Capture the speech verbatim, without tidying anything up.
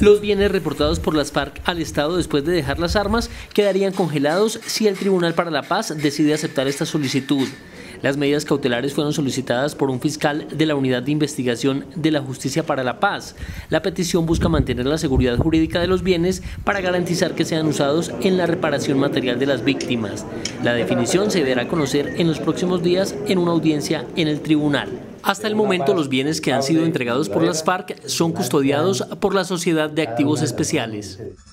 Los bienes reportados por las FARC al Estado después de dejar las armas quedarían congelados si el Tribunal para la Paz decide aceptar esta solicitud. Las medidas cautelares fueron solicitadas por un fiscal de la Unidad de Investigación de la Justicia para la Paz. La petición busca mantener la seguridad jurídica de los bienes para garantizar que sean usados en la reparación material de las víctimas. La definición se dará a conocer en los próximos días en una audiencia en el tribunal. Hasta el momento, los bienes que han sido entregados por las FARC son custodiados por la Sociedad de Activos Especiales.